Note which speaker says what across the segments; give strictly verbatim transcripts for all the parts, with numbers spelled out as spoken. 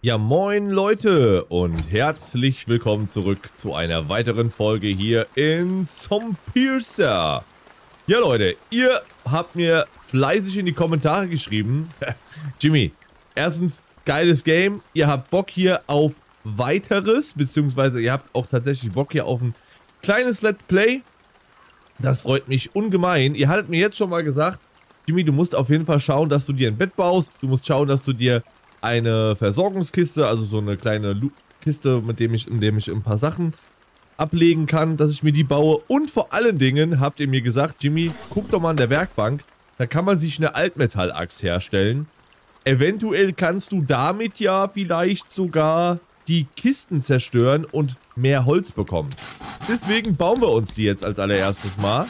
Speaker 1: Ja, moin Leute und herzlich willkommen zurück zu einer weiteren Folge hier in Zombierster. Ja Leute, ihr habt mir fleißig in die Kommentare geschrieben. Jimmy, erstens, geiles Game. Ihr habt Bock hier auf weiteres, beziehungsweise ihr habt auch tatsächlich Bock hier auf ein kleines Let's Play. Das freut mich ungemein. Ihr hattet mir jetzt schon mal gesagt, Jimmy, du musst auf jeden Fall schauen, dass du dir ein Bett baust. Du musst schauen, dass du dir eine Versorgungskiste, also so eine kleine Kiste, mit dem ich, in dem ich ein paar Sachen ablegen kann, dass ich mir die baue. Und vor allen Dingen habt ihr mir gesagt, Jimmy, guck doch mal an der Werkbank, da kann man sich eine Altmetallaxt herstellen. Eventuell kannst du damit ja vielleicht sogar die Kisten zerstören und mehr Holz bekommen. Deswegen bauen wir uns die jetzt als allererstes mal.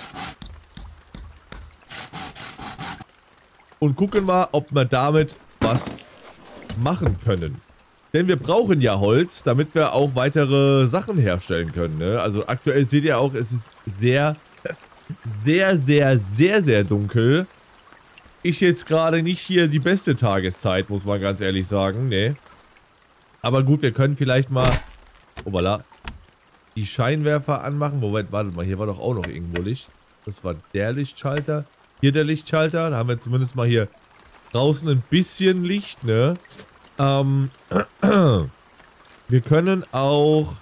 Speaker 1: Und gucken mal, ob wir damit was machen können. Denn wir brauchen ja Holz, damit wir auch weitere Sachen herstellen können, ne? Also aktuell seht ihr auch, es ist sehr, sehr, sehr, sehr, sehr dunkel. Ist jetzt gerade nicht hier die beste Tageszeit, muss man ganz ehrlich sagen, ne? Aber gut, wir können vielleicht mal, obala, die Scheinwerfer anmachen. Moment, wartet mal, hier war doch auch noch irgendwo Licht. Das war der Lichtschalter. Hier der Lichtschalter, da haben wir zumindest mal hier draußen ein bisschen Licht, ne? Ähm, wir können auch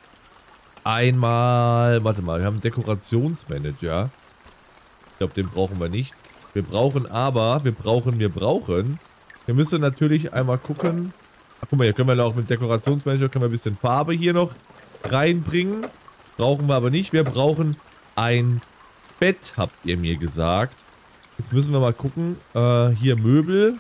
Speaker 1: einmal, warte mal, wir haben einen Dekorationsmanager. Ich glaube, den brauchen wir nicht. Wir brauchen aber, wir brauchen, wir brauchen, wir müssen natürlich einmal gucken. Ach, guck mal, hier können wir auch mit Dekorationsmanager, können wir ein bisschen Farbe hier noch reinbringen. Brauchen wir aber nicht. Wir brauchen ein Bett, habt ihr mir gesagt. Jetzt müssen wir mal gucken. Äh, hier Möbel.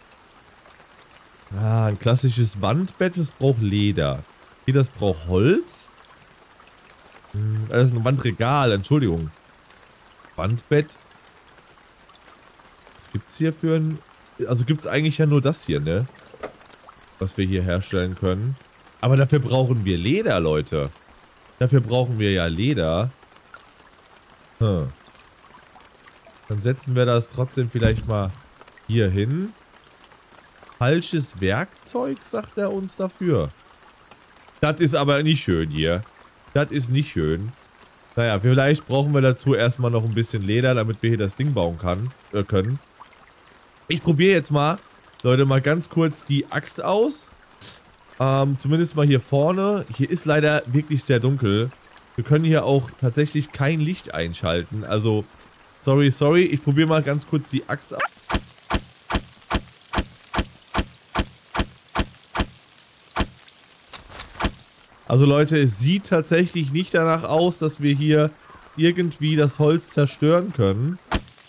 Speaker 1: Ah, ein klassisches Wandbett. Das braucht Leder. Hier, das braucht Holz. Hm, das ist ein Wandregal. Entschuldigung. Wandbett. Was gibt's hier für ein... Also gibt's eigentlich ja nur das hier, ne? Was wir hier herstellen können. Aber dafür brauchen wir Leder, Leute. Dafür brauchen wir ja Leder. Hm. Dann setzen wir das trotzdem vielleicht mal hier hin. Falsches Werkzeug, sagt er uns dafür. Das ist aber nicht schön hier. Das ist nicht schön. Naja, vielleicht brauchen wir dazu erstmal noch ein bisschen Leder, damit wir hier das Ding bauen kann, äh, können. Ich probiere jetzt mal, Leute, mal ganz kurz die Axt aus. Ähm, zumindest mal hier vorne. Hier ist leider wirklich sehr dunkel. Wir können hier auch tatsächlich kein Licht einschalten. Also... Sorry, sorry. Ich probiere mal ganz kurz die Axt ab. Also Leute, es sieht tatsächlich nicht danach aus, dass wir hier irgendwie das Holz zerstören können.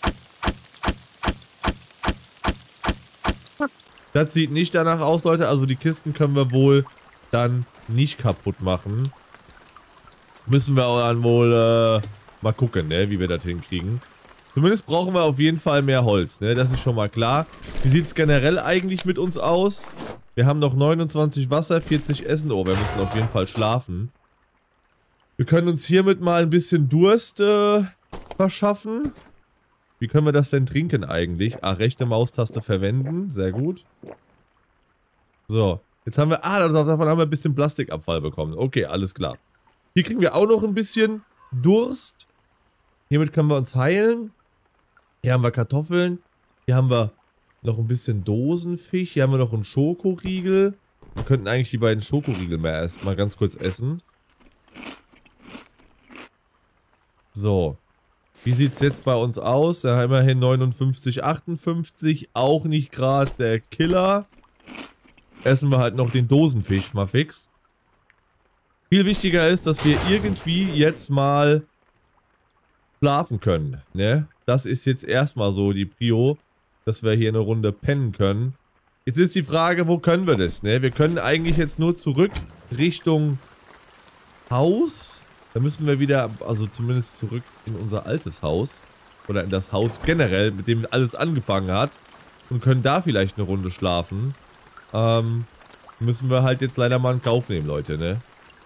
Speaker 1: Das sieht nicht danach aus, Leute. Also die Kisten können wir wohl dann nicht kaputt machen. Müssen wir auch dann wohl äh, mal gucken, ne, wie wir das hinkriegen. Zumindest brauchen wir auf jeden Fall mehr Holz, ne? Das ist schon mal klar. Wie sieht es generell eigentlich mit uns aus? Wir haben noch neunundzwanzig Wasser, vierzig Essen. Oh, wir müssen auf jeden Fall schlafen. Wir können uns hiermit mal ein bisschen Durst äh, verschaffen. Wie können wir das denn trinken eigentlich? Ah, rechte Maustaste verwenden. Sehr gut. So, jetzt haben wir... Ah, davon haben wir ein bisschen Plastikabfall bekommen. Okay, alles klar. Hier kriegen wir auch noch ein bisschen Durst. Hiermit können wir uns heilen. Hier haben wir Kartoffeln. Hier haben wir noch ein bisschen Dosenfisch. Hier haben wir noch einen Schokoriegel. Wir könnten eigentlich die beiden Schokoriegel mal erst mal ganz kurz essen. So. Wie sieht es jetzt bei uns aus? Da haben wir immerhin neunundfünfzig, achtundfünfzig. Auch nicht gerade der Killer. Essen wir halt noch den Dosenfisch mal fix. Viel wichtiger ist, dass wir irgendwie jetzt mal schlafen können, ne? Das ist jetzt erstmal so die Prio, dass wir hier eine Runde pennen können. Jetzt ist die Frage, wo können wir das, ne? Wir können eigentlich jetzt nur zurück Richtung Haus. Da müssen wir wieder, also zumindest zurück in unser altes Haus. Oder in das Haus generell, mit dem alles angefangen hat. Und können da vielleicht eine Runde schlafen. Ähm, müssen wir halt jetzt leider mal in Kauf nehmen, Leute, ne?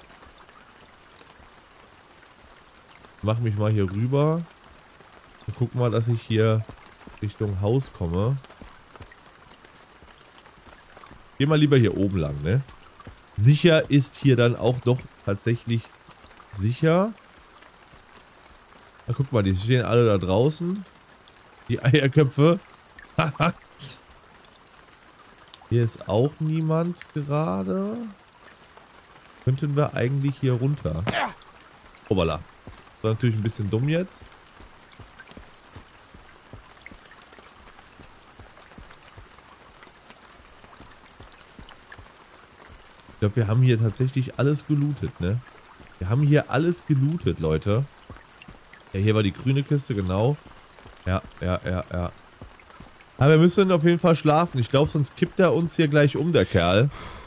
Speaker 1: Mach mich mal hier rüber. Und guck mal, dass ich hier Richtung Haus komme. geh mal lieber hier oben lang, ne? Sicher ist hier dann auch doch tatsächlich sicher. Na, guck mal, die stehen alle da draußen. Die Eierköpfe. Hier ist auch niemand gerade. Könnten wir eigentlich hier runter? Obala. Das war natürlich ein bisschen dumm jetzt. Ich glaube, wir haben hier tatsächlich alles gelootet, ne? Wir haben hier alles gelootet, Leute. Ja, hier war die grüne Kiste, genau. Ja, ja, ja, ja. Aber wir müssen auf jeden Fall schlafen. Ich glaube, sonst kippt er uns hier gleich um, der Kerl.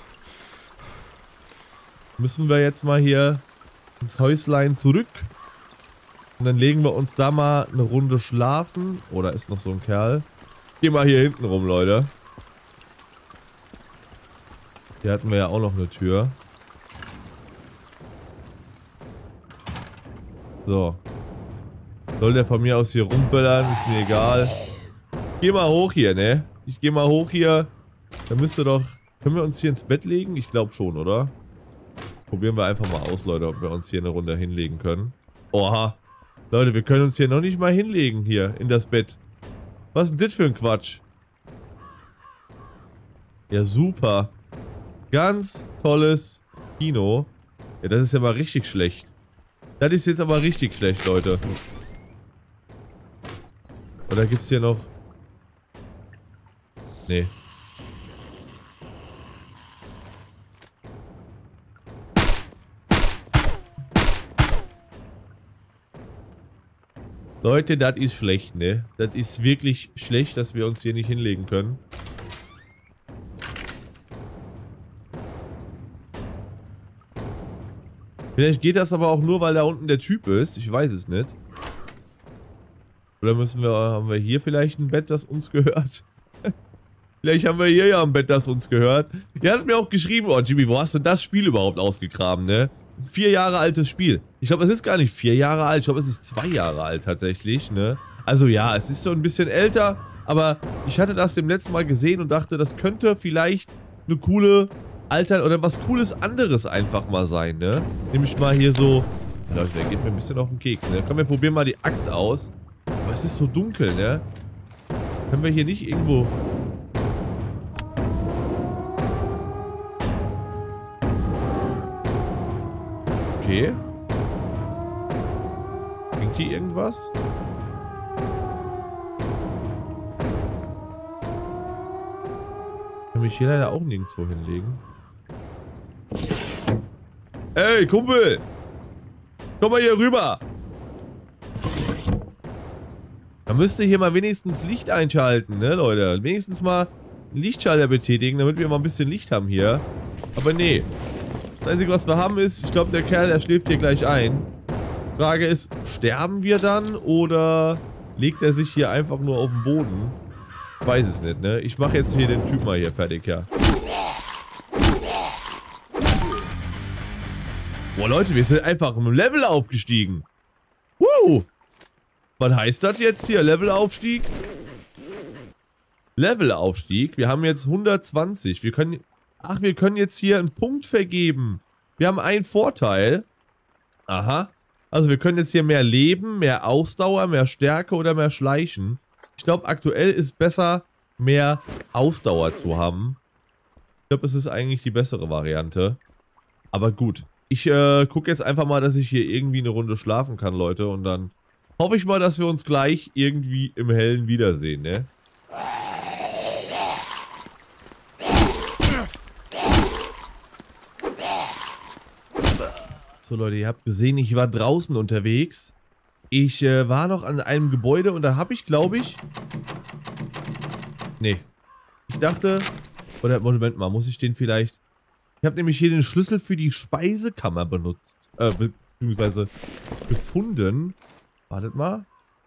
Speaker 1: Müssen wir jetzt mal hier ins Häuslein zurück. Und dann legen wir uns da mal eine Runde schlafen. Oh, da ist noch so ein Kerl. Geh mal hier hinten rum, Leute. Hier hatten wir ja auch noch eine Tür. So. Soll der von mir aus hier rumböllern? Ist mir egal. Geh mal hoch hier, ne? Ich geh mal hoch hier. Da müsste doch... Können wir uns hier ins Bett legen? Ich glaube schon, oder? Probieren wir einfach mal aus, Leute, ob wir uns hier eine Runde hinlegen können. Oha. Leute, wir können uns hier noch nicht mal hinlegen, hier, in das Bett. Was ist denn das für ein Quatsch? Ja, super. Ganz tolles Kino. Ja, das ist ja mal richtig schlecht. Das ist jetzt aber richtig schlecht, Leute. Oder gibt's hier noch... Nee. Leute, das ist schlecht, ne? Das ist wirklich schlecht, dass wir uns hier nicht hinlegen können. Vielleicht geht das aber auch nur, weil da unten der Typ ist. Ich weiß es nicht. Oder müssen wir, haben wir hier vielleicht ein Bett, das uns gehört? Vielleicht haben wir hier ja ein Bett, das uns gehört. Ihr habt mir auch geschrieben, oh Jimmy, wo hast du das Spiel überhaupt ausgegraben, ne? Vier Jahre altes Spiel. Ich glaube, es ist gar nicht vier Jahre alt. Ich glaube, es ist zwei Jahre alt tatsächlich, ne? Also ja, es ist so ein bisschen älter, aber ich hatte das dem letzten Mal gesehen und dachte, das könnte vielleicht eine coole Alter oder was cooles anderes einfach mal sein, ne? Nämlich mal hier so... Leute, der geht mir ein bisschen auf den Keks, ne? Komm, wir probieren mal die Axt aus. Aber es ist so dunkel, ne? Können wir hier nicht irgendwo... Okay. Bringt hier irgendwas? Ich kann mich hier leider auch nirgendwo hinlegen. Ey, Kumpel! Komm mal hier rüber! Da müsst ihr hier mal wenigstens Licht einschalten, ne, Leute? Wenigstens mal einen Lichtschalter betätigen, damit wir mal ein bisschen Licht haben hier. Aber nee. Das Einzige, was wir haben, ist, ich glaube, der Kerl, der schläft hier gleich ein. Frage ist, sterben wir dann oder legt er sich hier einfach nur auf den Boden? Ich weiß es nicht, ne? Ich mache jetzt hier den Typ mal hier fertig, ja. Boah, Leute, wir sind einfach im Level aufgestiegen. Woo! Was heißt das jetzt hier? Levelaufstieg? Levelaufstieg? Wir haben jetzt hundertzwanzig. Wir können... Ach, wir können jetzt hier einen Punkt vergeben. Wir haben einen Vorteil. Aha. Also wir können jetzt hier mehr Leben, mehr Ausdauer, mehr Stärke oder mehr Schleichen. Ich glaube, aktuell ist es besser, mehr Ausdauer zu haben. Ich glaube, es ist eigentlich die bessere Variante. Aber gut. Ich äh, gucke jetzt einfach mal, dass ich hier irgendwie eine Runde schlafen kann, Leute. Und dann hoffe ich mal, dass wir uns gleich irgendwie im Hellen wiedersehen, ne? So Leute, ihr habt gesehen, ich war draußen unterwegs. Ich äh, war noch an einem Gebäude und da habe ich, glaube ich... Nee. Ich dachte... Oder Moment mal, muss ich den vielleicht... Ich habe nämlich hier den Schlüssel für die Speisekammer benutzt. Äh, be beziehungsweise gefunden. Wartet mal.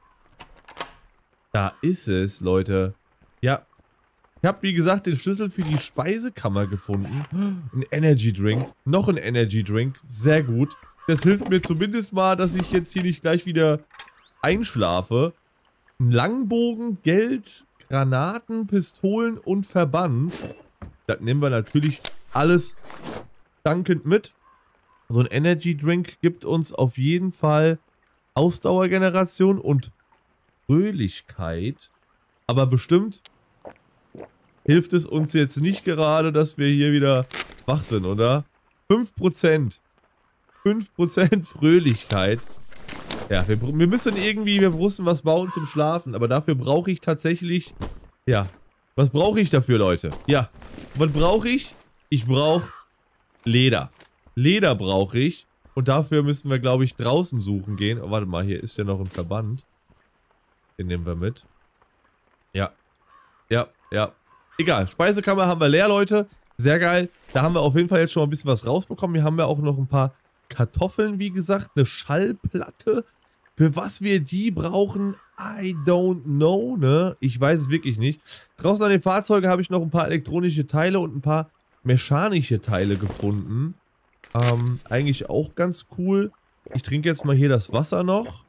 Speaker 1: Da ist es, Leute. Ja. Ich habe, wie gesagt, den Schlüssel für die Speisekammer gefunden. Ein Energy Drink. Noch ein Energy Drink. Sehr gut. Das hilft mir zumindest mal, dass ich jetzt hier nicht gleich wieder einschlafe. Ein Langbogen, Geld, Granaten, Pistolen und Verband. Das nehmen wir natürlich alles dankend mit. So ein Energy Drink gibt uns auf jeden Fall Ausdauergeneration und Fröhlichkeit. Aber bestimmt hilft es uns jetzt nicht gerade, dass wir hier wieder wach sind, oder? fünf Prozent. fünf Prozent Fröhlichkeit. Ja, wir, wir müssen irgendwie, wir müssen was bauen zum Schlafen. Aber dafür brauche ich tatsächlich, ja, was brauche ich dafür, Leute? Ja, was brauche ich? Ich brauche Leder. Leder brauche ich. Und dafür müssen wir, glaube ich, draußen suchen gehen. Oh, warte mal, hier ist ja noch ein Verband. Den nehmen wir mit. Ja. Ja, ja. Egal, Speisekammer haben wir leer, Leute. Sehr geil. Da haben wir auf jeden Fall jetzt schon mal ein bisschen was rausbekommen. Hier haben wir auch noch ein paar Kartoffeln, wie gesagt. Eine Schallplatte. Für was wir die brauchen, I don't know, ne? Ich weiß es wirklich nicht. Draußen an den Fahrzeugen habe ich noch ein paar elektronische Teile und ein paar mechanische Teile gefunden. Ähm, eigentlich auch ganz cool. Ich trinke jetzt mal hier das Wasser noch.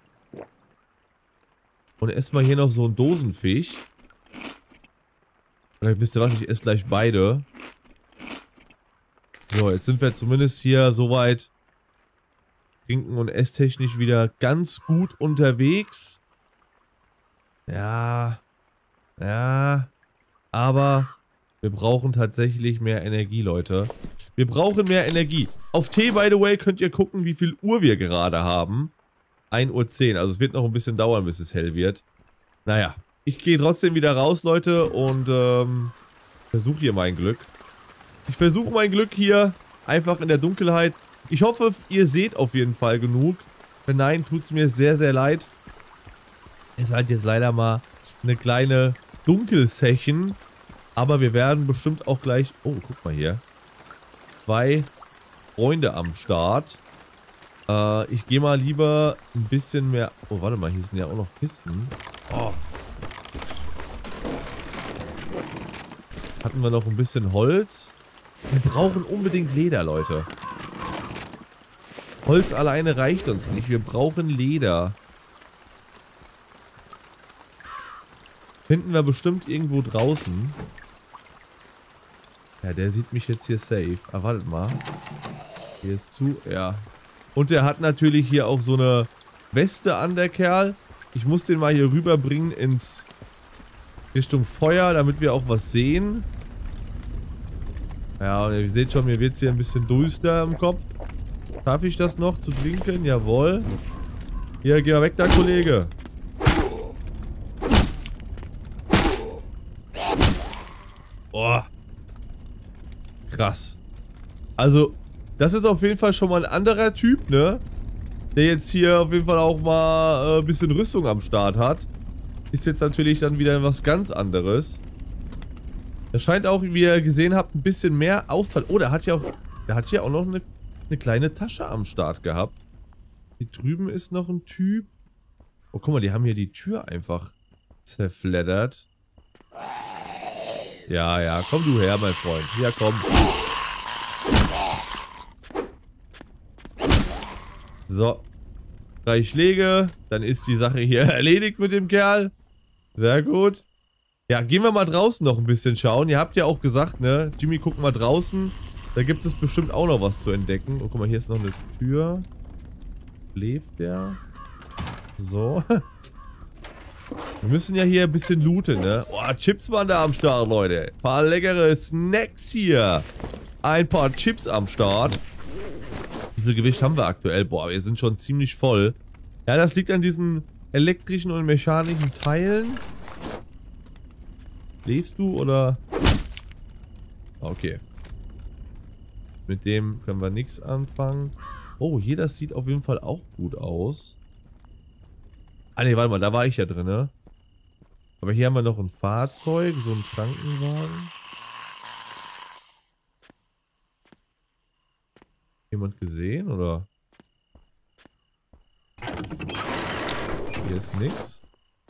Speaker 1: Und esse mal hier noch so einen Dosenfisch. Oder wisst ihr was, ich esse gleich beide. So, jetzt sind wir zumindest hier soweit trinken- und esstechnisch wieder ganz gut unterwegs. Ja. Ja. Aber wir brauchen tatsächlich mehr Energie, Leute. Wir brauchen mehr Energie. Auf T, by the way, könnt ihr gucken, wie viel Uhr wir gerade haben. ein Uhr zehn. Also es wird noch ein bisschen dauern, bis es hell wird. Naja. Ich gehe trotzdem wieder raus, Leute, und ähm, versuche hier mein Glück. Ich versuche mein Glück hier einfach in der Dunkelheit. Ich hoffe, ihr seht auf jeden Fall genug. Wenn nein, tut es mir sehr, sehr leid. Es ist halt jetzt leider mal eine kleine Dunkelsession. Aber wir werden bestimmt auch gleich... Oh, guck mal hier. Zwei Freunde am Start. Äh, ich gehe mal lieber ein bisschen mehr... Oh, warte mal, hier sind ja auch noch Kisten. Oh. Hatten wir noch ein bisschen Holz. Wir brauchen unbedingt Leder, Leute. Holz alleine reicht uns nicht. Wir brauchen Leder. Finden wir bestimmt irgendwo draußen. Ja, der sieht mich jetzt hier safe. Ah, wartet mal. Hier ist zu. Ja. Und der hat natürlich hier auch so eine Weste an, der Kerl. Ich muss den mal hier rüberbringen ins... Richtung Feuer, damit wir auch was sehen. Ja, und ihr seht schon, mir wird es hier ein bisschen düster im Kopf. Darf ich das noch zu trinken? Jawohl. Hier, geh mal weg da, Kollege. Boah. Krass. Also, das ist auf jeden Fall schon mal ein anderer Typ, ne? Der jetzt hier auf jeden Fall auch mal äh, ein bisschen Rüstung am Start hat. Ist jetzt natürlich dann wieder was ganz anderes. Er scheint auch, wie ihr gesehen habt, ein bisschen mehr Ausfall. Oh, der hat ja auch, der hat hier auch noch eine, eine kleine Tasche am Start gehabt. Hier drüben ist noch ein Typ. Oh, guck mal, die haben hier die Tür einfach zerfleddert. Ja, ja, komm du her, mein Freund. Ja, komm. So. Drei Schläge. Dann ist die Sache hier erledigt mit dem Kerl. Sehr gut. Ja, gehen wir mal draußen noch ein bisschen schauen. Ihr habt ja auch gesagt, ne? Jimmy, guck mal draußen. Da gibt es bestimmt auch noch was zu entdecken. Oh, guck mal, hier ist noch eine Tür. Schläft der? So. Wir müssen ja hier ein bisschen looten, ne? Oh, Chips waren da am Start, Leute. Ein paar leckere Snacks hier. Ein paar Chips am Start. Wie viel Gewicht haben wir aktuell? Boah, wir sind schon ziemlich voll. Ja, das liegt an diesen elektrischen und mechanischen Teilen. Lebst du oder? Okay. Mit dem können wir nichts anfangen. Oh, hier, das sieht auf jeden Fall auch gut aus. Ah ne, warte mal, da war ich ja drin, ne? Aber hier haben wir noch ein Fahrzeug, so ein Krankenwagen. Jemand gesehen, oder? Hier ist nichts.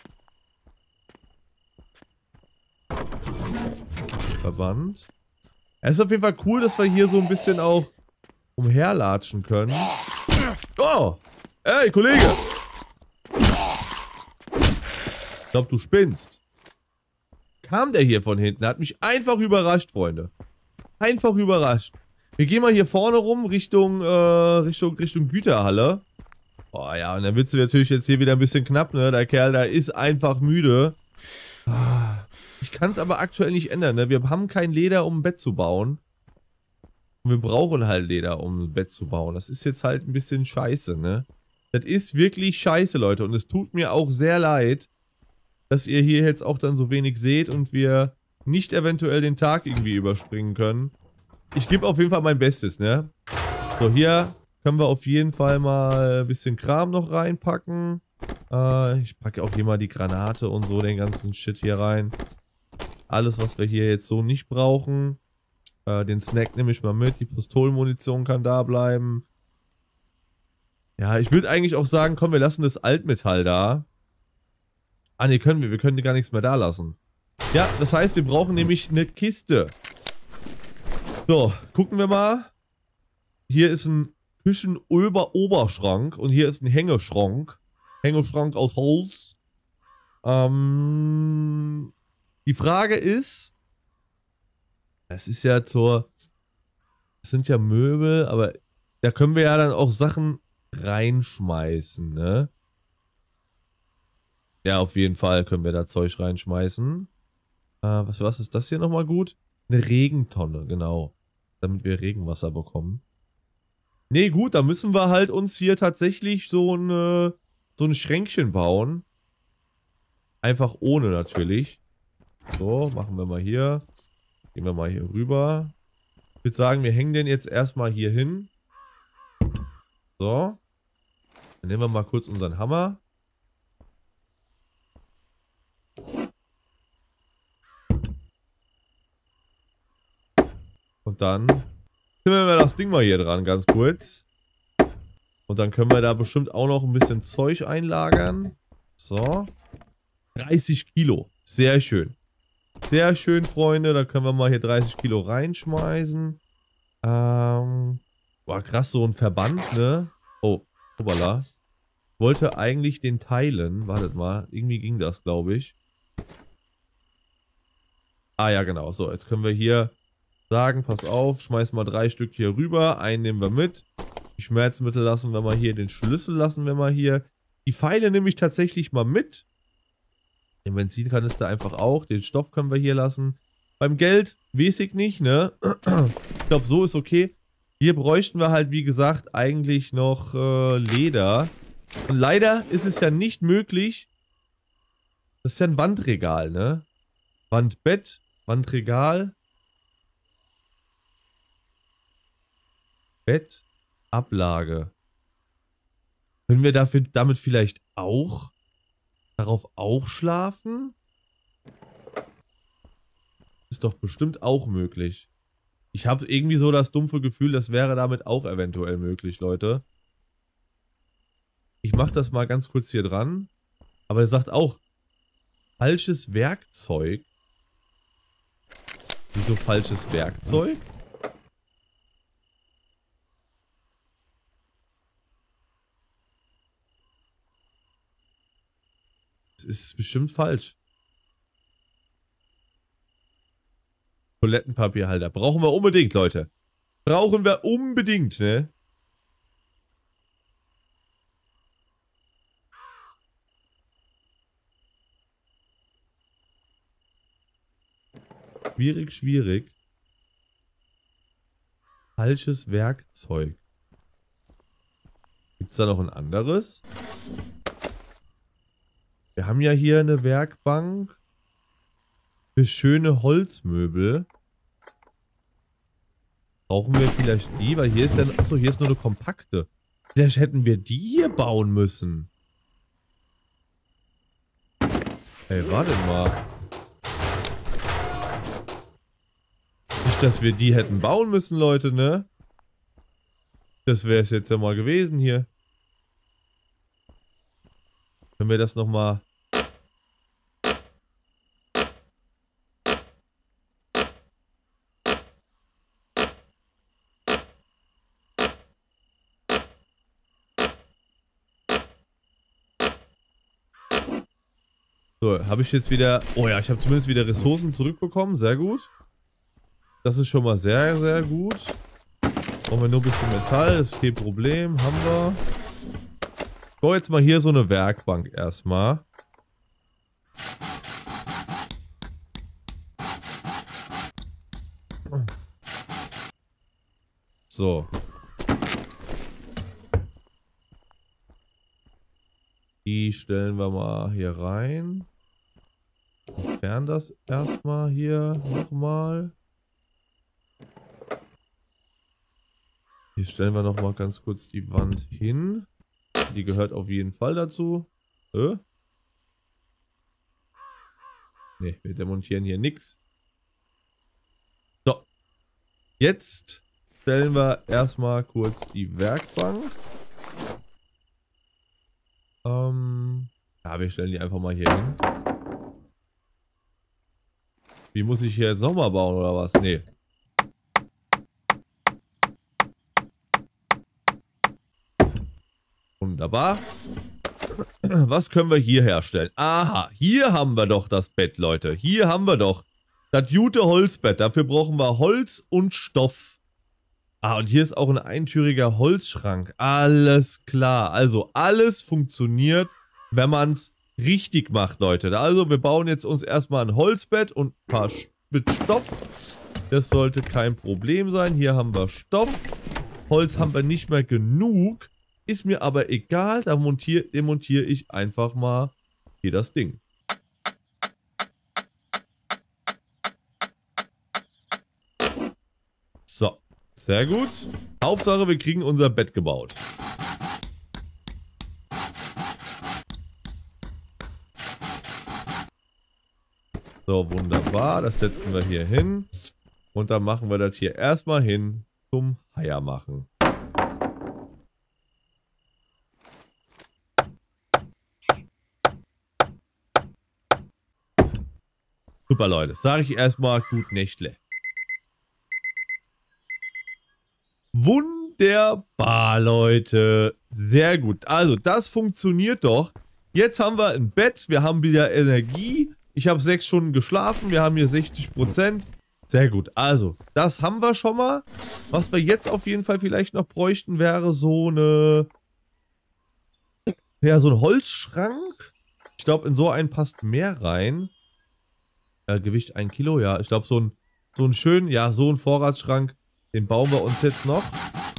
Speaker 1: Verband. Es ist auf jeden Fall cool, dass wir hier so ein bisschen auch umherlatschen können. Oh! Ey, Kollege! Ich glaube, du spinnst. kam der hier von hinten? Der hat mich einfach überrascht, Freunde. Einfach überrascht. Wir gehen mal hier vorne rum, Richtung, äh, Richtung, Richtung Güterhalle. Oh ja, und dann wird es natürlich jetzt hier wieder ein bisschen knapp, ne? Der Kerl, der ist einfach müde. Ich kann es aber aktuell nicht ändern, ne? Wir haben kein Leder, um ein Bett zu bauen. Und wir brauchen halt Leder, um ein Bett zu bauen. Das ist jetzt halt ein bisschen scheiße, ne? Das ist wirklich scheiße, Leute. Und es tut mir auch sehr leid, dass ihr hier jetzt auch dann so wenig seht und wir nicht eventuell den Tag irgendwie überspringen können. Ich gebe auf jeden Fall mein Bestes, ne? So, hier können wir auf jeden Fall mal ein bisschen Kram noch reinpacken. Äh, ich packe auch hier mal die Granate und so, den ganzen Shit hier rein. Alles, was wir hier jetzt so nicht brauchen. Äh, den Snack nehme ich mal mit. Die Pistolenmunition kann da bleiben. Ja, ich würde eigentlich auch sagen, komm, wir lassen das Altmetall da. Ah, ne, können wir. Wir können gar nichts mehr da lassen. Ja, das heißt, wir brauchen nämlich eine Kiste. So, gucken wir mal. Hier ist ein Küchen-Oberschrank und hier ist ein Hängeschrank. Hängeschrank aus Holz. Ähm, die Frage ist, es ist ja zur, es sind ja Möbel, aber da können wir ja dann auch Sachen reinschmeißen, ne? Ja, auf jeden Fall können wir da Zeug reinschmeißen. Äh, was, was ist das hier nochmal gut? Eine Regentonne, genau. Damit wir Regenwasser bekommen. Nee, gut, da müssen wir halt uns hier tatsächlich so ein, so ein Schränkchen bauen. Einfach ohne natürlich. So, machen wir mal hier. Gehen wir mal hier rüber. Ich würde sagen, wir hängen den jetzt erstmal hier hin. So. Dann nehmen wir mal kurz unseren Hammer. Und dann zimmern wir das Ding mal hier dran, ganz kurz. Und dann können wir da bestimmt auch noch ein bisschen Zeug einlagern. So. dreißig Kilo. Sehr schön. Sehr schön, Freunde. Da können wir mal hier dreißig Kilo reinschmeißen. Ähm. Boah, krass, so ein Verband, ne? Oh, hoppala. Wollte eigentlich den teilen. Wartet mal. Irgendwie ging das, glaube ich. Ah ja, genau. So, jetzt können wir hier sagen, pass auf, schmeiß mal drei Stück hier rüber. Einen nehmen wir mit. Die Schmerzmittel lassen wir mal hier. Den Schlüssel lassen wir mal hier. Die Pfeile nehme ich tatsächlich mal mit. Den Benzinkanister einfach auch. Den Stoff können wir hier lassen. Beim Geld weiß ich nicht, ne? Ich glaube, so ist okay. Hier bräuchten wir halt, wie gesagt, eigentlich noch äh, Leder. Und leider ist es ja nicht möglich. Das ist ja ein Wandregal, ne? Wandbett, Wandregal. Bett, Ablage. Können wir dafür, damit vielleicht auch darauf auch schlafen? Ist doch bestimmt auch möglich. Ich habe irgendwie so das dumpfe Gefühl, das wäre damit auch eventuell möglich, Leute. Ich mache das mal ganz kurz hier dran. Aber er sagt auch, falsches Werkzeug. Wieso falsches Werkzeug? Das ist bestimmt falsch. Toilettenpapierhalter. Brauchen wir unbedingt, Leute. Brauchen wir unbedingt, ne? Schwierig, schwierig. Falsches Werkzeug. Gibt es da noch ein anderes? Wir haben ja hier eine Werkbank für schöne Holzmöbel. Brauchen wir vielleicht die? Weil hier ist ja... Achso, hier ist nur eine kompakte. Vielleicht hätten wir die hier bauen müssen. Ey, warte mal. Nicht, dass wir die hätten bauen müssen, Leute, ne? Das wäre es jetzt ja mal gewesen hier. Können wir das nochmal... So, habe ich jetzt wieder... Oh ja, ich habe zumindest wieder Ressourcen zurückbekommen. Sehr gut. Das ist schon mal sehr, sehr gut. Brauchen wir nur ein bisschen Metall. Das ist kein Problem. Haben wir. Ich baue jetzt mal hier so eine Werkbank erstmal. So. Die stellen wir mal hier rein. Entfernen das erstmal hier nochmal. Hier stellen wir nochmal ganz kurz die Wand hin. Die gehört auf jeden Fall dazu. Äh? Ne, wir demontieren hier nichts. So. Jetzt stellen wir erstmal kurz die Werkbank. Ähm. Ja, wir stellen die einfach mal hier hin. Wie muss ich hier jetzt nochmal bauen oder was? Nee. Wunderbar. Was können wir hier herstellen? Aha, hier haben wir doch das Bett, Leute. Hier haben wir doch das gute Holzbett. Dafür brauchen wir Holz und Stoff. Ah, und hier ist auch ein eintüriger Holzschrank. Alles klar. Also alles funktioniert, wenn man es richtig macht, Leute. Also wir bauen jetzt uns erstmal ein Holzbett und ein paar mit Stoff. Das sollte kein Problem sein. Hier haben wir Stoff. Holz haben wir nicht mehr genug. Ist mir aber egal. Da montiere, demontiere ich einfach mal hier das Ding. So. Sehr gut. Hauptsache, wir kriegen unser Bett gebaut. So, wunderbar. Das setzen wir hier hin. Und dann machen wir das hier erstmal hin zum Heier machen. Super, Leute. Sage ich erstmal gut Nächtle. Wunderbar, Leute. Sehr gut. Also, das funktioniert doch. Jetzt haben wir ein Bett. Wir haben wieder Energie. Ich habe sechs Stunden geschlafen. Wir haben hier sechzig Prozent. Sehr gut. Also, das haben wir schon mal. Was wir jetzt auf jeden Fall vielleicht noch bräuchten, wäre so eine... Ja, so ein Holzschrank. Ich glaube, in so einen passt mehr rein. Äh, Gewicht ein Kilo, ja. Ich glaube, so ein, so ein schön, ja, so ein Vorratsschrank. Den bauen wir uns jetzt noch.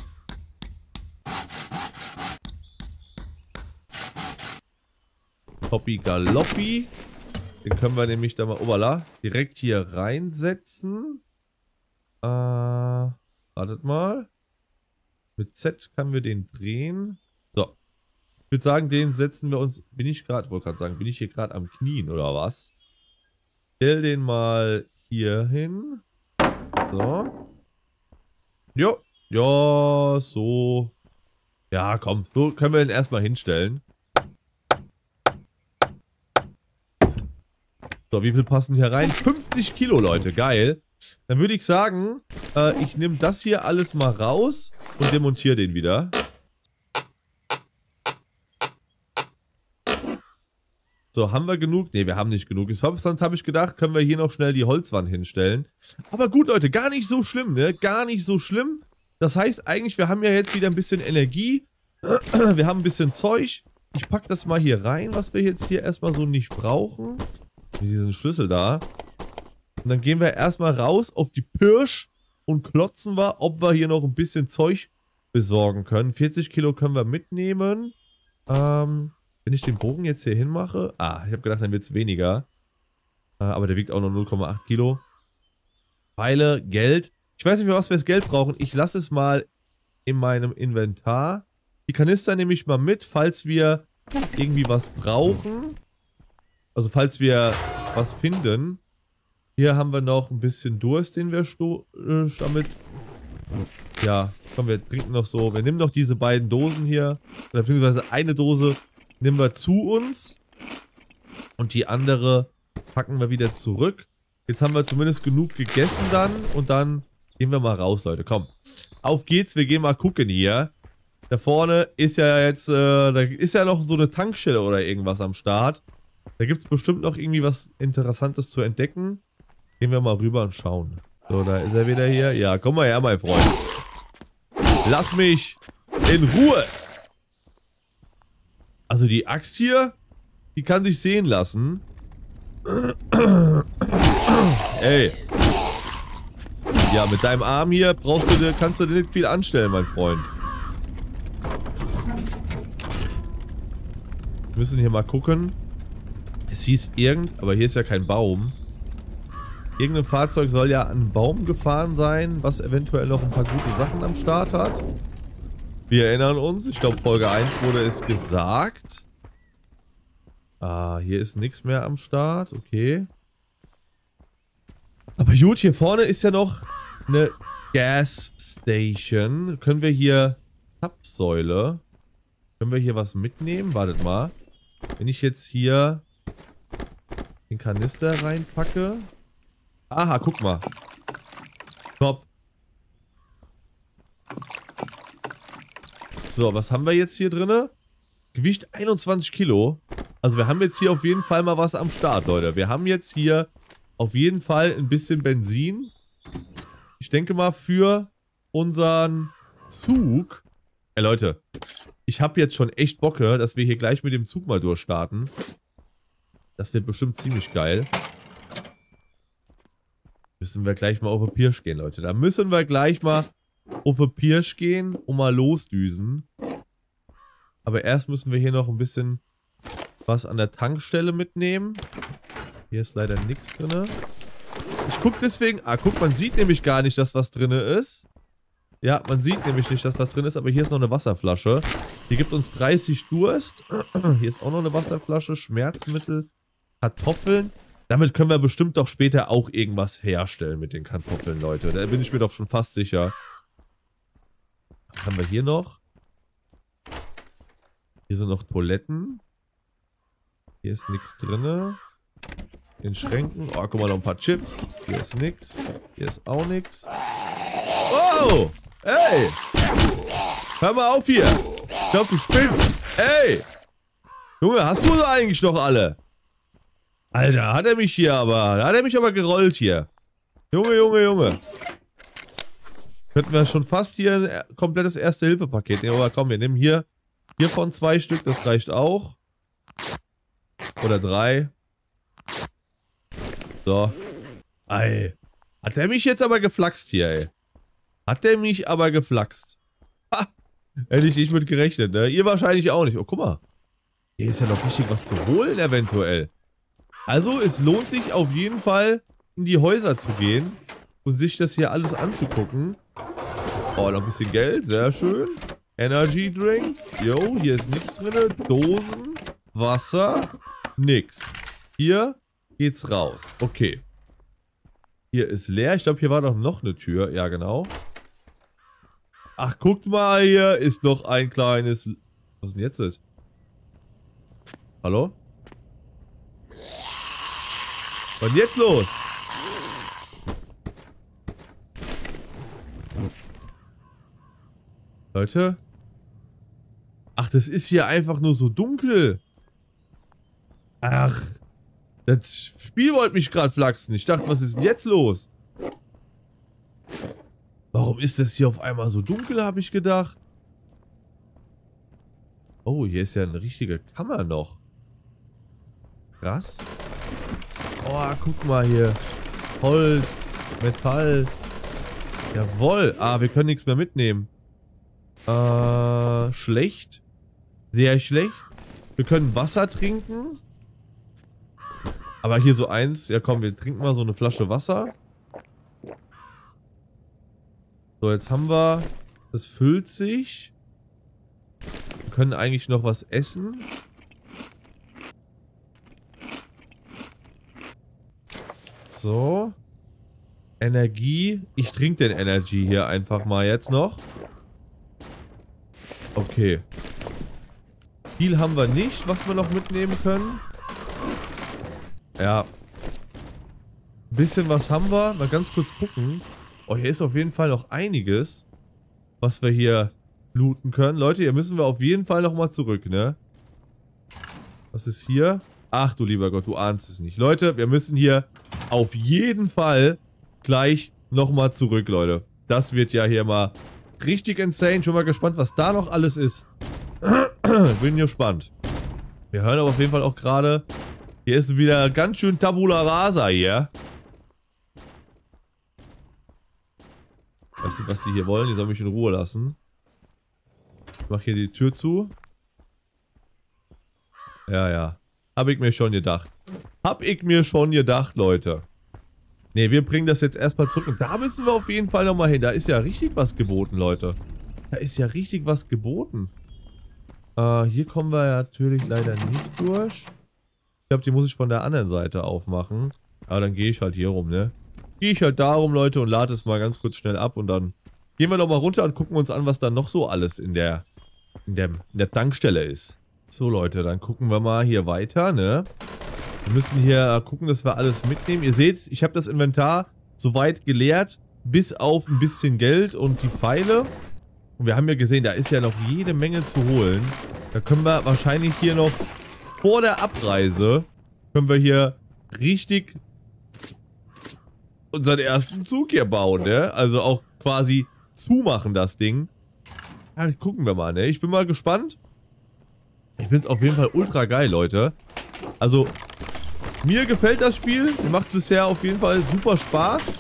Speaker 1: Hoppi Galoppi. Den können wir nämlich da mal, obala, direkt hier reinsetzen. Äh, wartet mal. Mit Z können wir den drehen. So. Ich würde sagen, den setzen wir uns, bin ich gerade, wollte gerade sagen, bin ich hier gerade am Knien oder was? Stell den mal hier hin. So. Jo, ja, so. Ja, komm, so können wir den erstmal hinstellen. So, wie viel passen hier rein? fünfzig Kilo, Leute, geil. Dann würde ich sagen, äh, ich nehme das hier alles mal raus und demontiere den wieder. So, haben wir genug? Ne, wir haben nicht genug. Sonst habe ich gedacht, können wir hier noch schnell die Holzwand hinstellen. Aber gut, Leute, gar nicht so schlimm, ne? Gar nicht so schlimm. Das heißt eigentlich, wir haben ja jetzt wieder ein bisschen Energie. Wir haben ein bisschen Zeug. Ich packe das mal hier rein, was wir jetzt hier erstmal so nicht brauchen. Diesen Schlüssel da. Und dann gehen wir erstmal raus auf die Pirsch und klotzen wir, ob wir hier noch ein bisschen Zeug besorgen können. vierzig Kilo können wir mitnehmen. Ähm... Wenn ich den Bogen jetzt hier hinmache... Ah, ich habe gedacht, dann wird es weniger. Äh, aber der wiegt auch nur null Komma acht Kilo. Pfeile, Geld. Ich weiß nicht, für was wir das Geld brauchen. Ich lasse es mal in meinem Inventar. Die Kanister nehme ich mal mit, falls wir irgendwie was brauchen. Also falls wir was finden. Hier haben wir noch ein bisschen Durst, den wir äh, damit... Ja, komm, wir trinken noch so. Wir nehmen noch diese beiden Dosen hier. Oder beziehungsweise eine Dose... Nehmen wir zu uns und die andere packen wir wieder zurück. Jetzt haben wir zumindest genug gegessen dann und dann gehen wir mal raus, Leute. Komm, auf geht's, wir gehen mal gucken hier. Da vorne ist ja jetzt, äh, da ist ja noch so eine Tankstelle oder irgendwas am Start. Da gibt es bestimmt noch irgendwie was Interessantes zu entdecken. Gehen wir mal rüber und schauen. So, da ist er wieder hier. Ja, komm mal her, mein Freund. Lass mich in Ruhe. Also die Axt hier, die kann sich sehen lassen. Ey. Ja, mit deinem Arm hier brauchst du dir, kannst du dir nicht viel anstellen, mein Freund. Wir müssen hier mal gucken. Es hieß irgend, aber hier ist ja kein Baum. Irgendein Fahrzeug soll ja an einen Baum gefahren sein, was eventuell noch ein paar gute Sachen am Start hat. Wir erinnern uns, ich glaube Folge eins wurde es gesagt. Ah, hier ist nichts mehr am Start, okay. Aber gut, hier vorne ist ja noch eine Gas Station. Können wir hier Zapfsäule? Können wir hier was mitnehmen? Wartet mal. Wenn ich jetzt hier den Kanister reinpacke. Aha, guck mal. Top. So, was haben wir jetzt hier drin? Gewicht einundzwanzig Kilo. Also wir haben jetzt hier auf jeden Fall mal was am Start, Leute. Wir haben jetzt hier auf jeden Fall ein bisschen Benzin. Ich denke mal für unseren Zug. Ey Leute, ich habe jetzt schon echt Bocke, dass wir hier gleich mit dem Zug mal durchstarten. Das wird bestimmt ziemlich geil. Müssen wir gleich mal auf den Pirsch gehen, Leute. Da müssen wir gleich mal auf den Pirsch gehen und mal losdüsen. Aber erst müssen wir hier noch ein bisschen was an der Tankstelle mitnehmen. Hier ist leider nichts drin. Ich gucke deswegen... Ah, guck, man sieht nämlich gar nicht, dass was drin ist. Ja, man sieht nämlich nicht, dass was drin ist, aber hier ist noch eine Wasserflasche. Die gibt uns dreißig Durst. Hier ist auch noch eine Wasserflasche. Schmerzmittel. Kartoffeln. Damit können wir bestimmt doch später auch irgendwas herstellen mit den Kartoffeln, Leute. Da bin ich mir doch schon fast sicher. Was haben wir hier noch? Hier sind noch Toiletten. Hier ist nichts drin. In Schränken. Oh, guck mal, noch ein paar Chips. Hier ist nix. Hier ist auch nix. Oh! Ey! Hör mal auf hier! Ich glaub, du spinnst! Ey! Junge, hast du da eigentlich noch alle? Alter, hat er mich hier aber... Da hat er mich aber gerollt hier. Junge, Junge, Junge. Könnten wir schon fast hier ein komplettes Erste-Hilfe-Paket nehmen. Aber komm, wir nehmen hier... Hiervon zwei Stück, das reicht auch. Oder drei. So. Ey. Hat der mich jetzt aber geflaxt hier, ey. Hat der mich aber geflaxt. Ha! Hätte ich nicht mit gerechnet, ne? Ihr wahrscheinlich auch nicht. Oh, guck mal. Hier ist ja noch richtig was zu holen, eventuell. Also, es lohnt sich auf jeden Fall, in die Häuser zu gehen und sich das hier alles anzugucken. Oh, noch ein bisschen Geld. Sehr schön. Energy Drink. Jo, hier ist nichts drin. Dosen. Wasser. Nix. Hier geht's raus. Okay. Hier ist leer. Ich glaube, hier war doch noch eine Tür. Ja, genau. Ach, guckt mal, hier ist noch ein kleines... Was ist denn jetzt? Hallo? Was ist denn jetzt los? Leute? Ach, das ist hier einfach nur so dunkel. Ach. Das Spiel wollte mich gerade flachsen. Ich dachte, was ist denn jetzt los? Warum ist das hier auf einmal so dunkel, habe ich gedacht. Oh, hier ist ja eine richtige Kammer noch. Krass. Oh, guck mal hier. Holz, Metall. Jawohl. Ah, wir können nichts mehr mitnehmen. Äh, schlecht. Sehr schlecht. Wir können Wasser trinken. Aber hier so eins. Ja komm, wir trinken mal so eine Flasche Wasser. So, jetzt haben wir... Das füllt sich. Wir können eigentlich noch was essen. So. Energie. Ich trinke den Energy hier einfach mal jetzt noch. Okay. Viel haben wir nicht, was wir noch mitnehmen können. Ja. Ein bisschen was haben wir. Mal ganz kurz gucken. Oh, hier ist auf jeden Fall noch einiges, was wir hier looten können. Leute, hier müssen wir auf jeden Fall nochmal zurück, ne? Was ist hier? Ach du lieber Gott, du ahnst es nicht. Leute, wir müssen hier auf jeden Fall gleich nochmal zurück, Leute. Das wird ja hier mal richtig insane. Ich bin mal gespannt, was da noch alles ist. Bin gespannt. Wir hören aber auf jeden Fall auch gerade, hier ist wieder ganz schön Tabula Rasa hier. Ich weiß nicht, was die hier wollen. Die sollen mich in Ruhe lassen. Ich mach hier die Tür zu. Ja, ja. Hab ich mir schon gedacht. Hab ich mir schon gedacht, Leute. Ne, wir bringen das jetzt erstmal zurück. Und da müssen wir auf jeden Fall nochmal hin. Da ist ja richtig was geboten, Leute. Da ist ja richtig was geboten. Äh, hier kommen wir natürlich leider nicht durch. Ich glaube, die muss ich von der anderen Seite aufmachen. Aber dann gehe ich halt hier rum, ne? Gehe ich halt da rum, Leute, und lade es mal ganz kurz schnell ab. Und dann gehen wir nochmal runter und gucken uns an, was da noch so alles in der, in der, in der Tankstelle ist. So, Leute, dann gucken wir mal hier weiter, ne? Wir müssen hier gucken, dass wir alles mitnehmen. Ihr seht, ich habe das Inventar soweit geleert, bis auf ein bisschen Geld und die Pfeile. Und wir haben ja gesehen, da ist ja noch jede Menge zu holen. Da können wir wahrscheinlich hier noch vor der Abreise, können wir hier richtig unseren ersten Zug hier bauen, ne? Also auch quasi zumachen, das Ding. Ja, gucken wir mal, ne? Ich bin mal gespannt. Ich finde es auf jeden Fall ultra geil, Leute. Also, mir gefällt das Spiel. Mir macht es bisher auf jeden Fall super Spaß.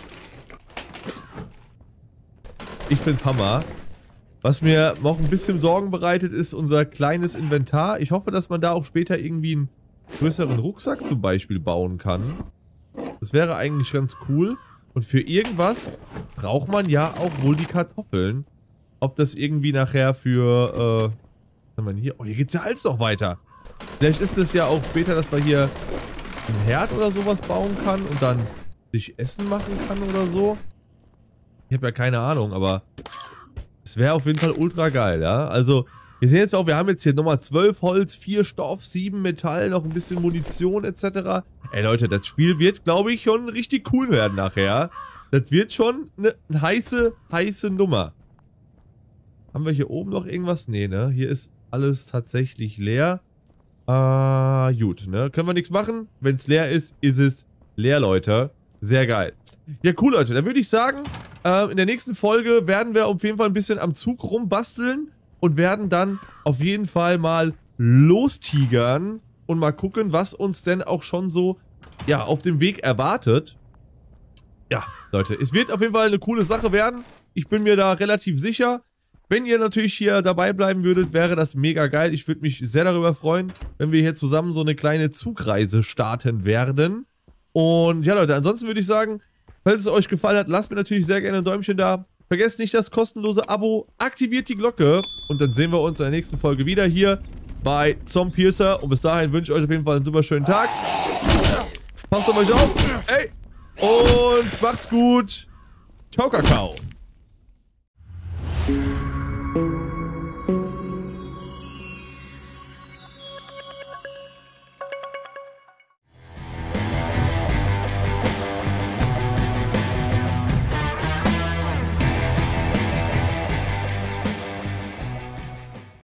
Speaker 1: Ich finde es Hammer. Was mir noch ein bisschen Sorgen bereitet, ist unser kleines Inventar. Ich hoffe, dass man da auch später irgendwie einen größeren Rucksack zum Beispiel bauen kann. Das wäre eigentlich ganz cool. Und für irgendwas braucht man ja auch wohl die Kartoffeln. Ob das irgendwie nachher für, äh... Hier, oh, hier geht's ja alles noch weiter. Vielleicht ist es ja auch später, dass man hier einen Herd oder sowas bauen kann und dann sich Essen machen kann oder so. Ich habe ja keine Ahnung, aber es wäre auf jeden Fall ultra geil, ja. Also, wir sehen jetzt auch, wir haben jetzt hier nochmal zwölf Holz, vier Stoff, sieben Metall, noch ein bisschen Munition et cetera. Ey Leute, das Spiel wird, glaube ich, schon richtig cool werden nachher. Das wird schon eine heiße, heiße Nummer. Haben wir hier oben noch irgendwas? Nee, ne? Hier ist alles tatsächlich leer. Ah, gut, ne? Können wir nichts machen. Wenn es leer ist, ist es leer, Leute. Sehr geil. Ja, cool, Leute. Dann würde ich sagen, äh, in der nächsten Folge werden wir auf jeden Fall ein bisschen am Zug rumbasteln und werden dann auf jeden Fall mal lostigern und mal gucken, was uns denn auch schon so, ja, auf dem Weg erwartet. Ja, Leute, es wird auf jeden Fall eine coole Sache werden. Ich bin mir da relativ sicher. Wenn ihr natürlich hier dabei bleiben würdet, wäre das mega geil. Ich würde mich sehr darüber freuen, wenn wir hier zusammen so eine kleine Zugreise starten werden. Und ja, Leute, ansonsten würde ich sagen, falls es euch gefallen hat, lasst mir natürlich sehr gerne ein Däumchen da. Vergesst nicht das kostenlose Abo, aktiviert die Glocke und dann sehen wir uns in der nächsten Folge wieder hier bei Zompiercer. Und bis dahin wünsche ich euch auf jeden Fall einen super schönen Tag. Passt auf euch auf. Ey. Und macht's gut. Ciao, Kakao.